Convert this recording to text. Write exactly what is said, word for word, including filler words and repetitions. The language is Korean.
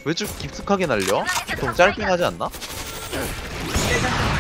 왜 좀 깊숙하게 날려? 보통 짧게 하지 않나? 예상된